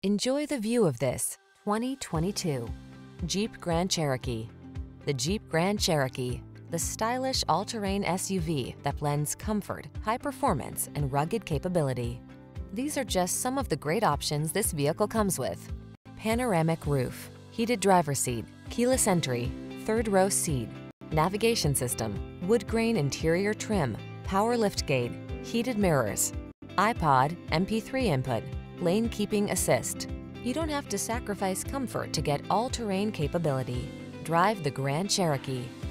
Enjoy the view of this 2022 Jeep Grand Cherokee. The Jeep Grand Cherokee, the stylish all-terrain SUV that blends comfort, high performance, and rugged capability. These are just some of the great options this vehicle comes with: panoramic roof, heated driver's seat, keyless entry, third row seat, navigation system, wood grain interior trim, power liftgate, heated mirrors, iPod, MP3 input, lane keeping assist. You don't have to sacrifice comfort to get all-terrain capability. Drive the Grand Cherokee.